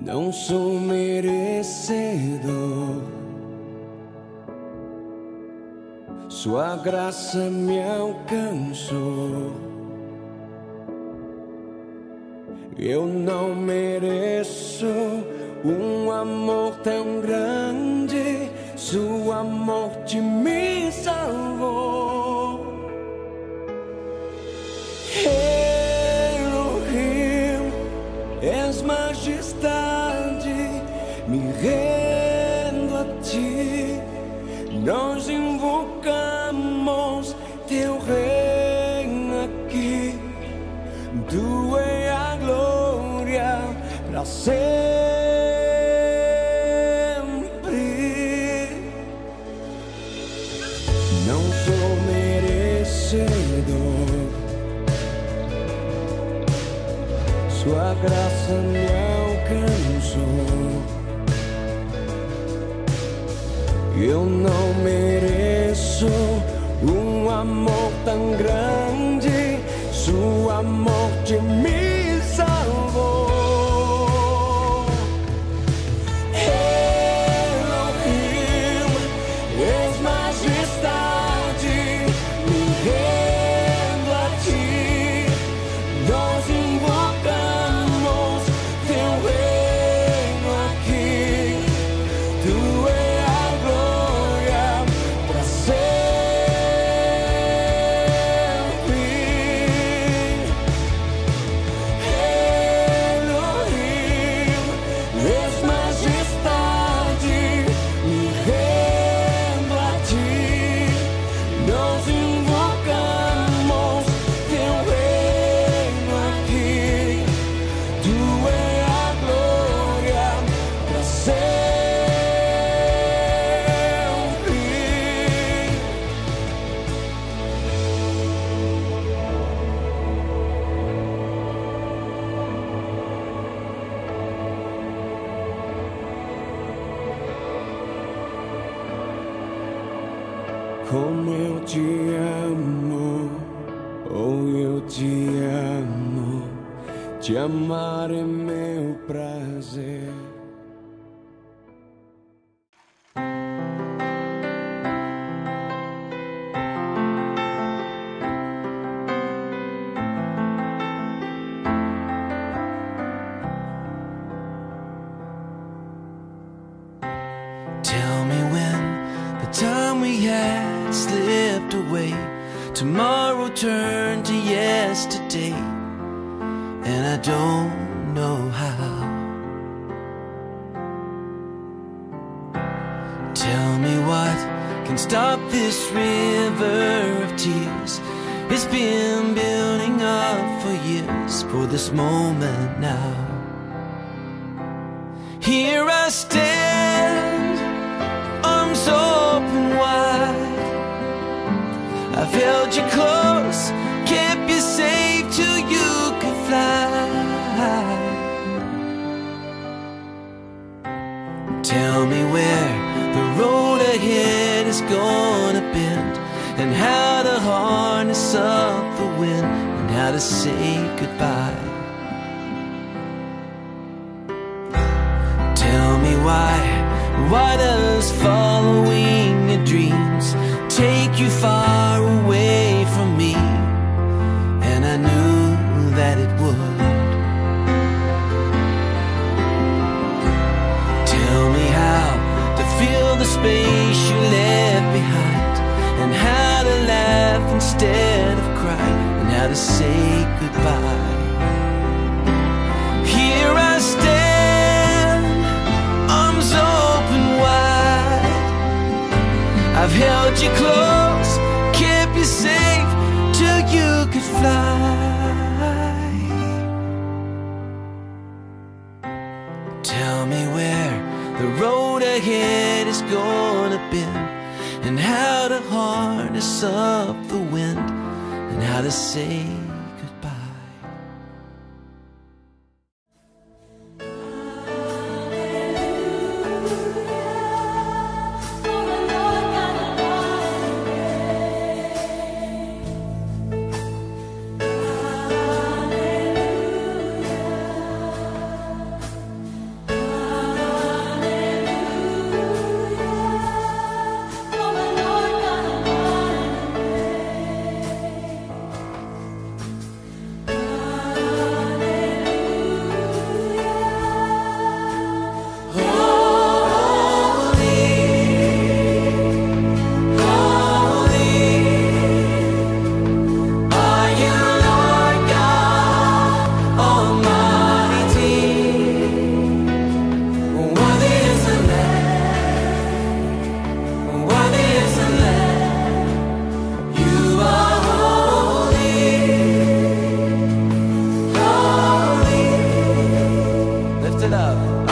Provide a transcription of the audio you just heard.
Não sou merecedor, sua graça me alcançou. Eu não mereço um amor tão grande, sua morte me salvou. Elohim, és majestade, me rendo a ti. Nós invocamos teu reino aqui. Tu é a glória para sempre. Não sou merecedor, sua graça me alcançou. Eu não mereço um amor tão grande, sua morte me salvou. Elohim, és majestade, me rendo a ti. Nós invocamos teu reino aqui. Tu és a glória para sempre. Elohim, és majestade, me rendo a ti. Nós invocamos teu reino aqui. Tu és a glória para sempre. Como eu te amo, oh eu te amo, te amar é meu prazer. Tell me when the time we had slipped away. Tomorrow turned to yesterday, and I don't know how. Tell me what can stop this river of tears. It's been building up for years, for this moment now. Here I stand, arms open wide. I've held you close, kept you safe till you could fly. Tell me where the road ahead is gonna bend, and how to harness up the wind, and how to say goodbye. Tell me why does following your dreams take you far away from me? And I knew that it would. Tell me how to fill the space you left behind, and how to laugh instead of cry, and how to say goodbye. Here I stand, arms open wide. I've held you close, kept you safe till you could fly. Tell me where the road ahead is gonna bend, and how to harness up the wind, and how to say goodbye. it up.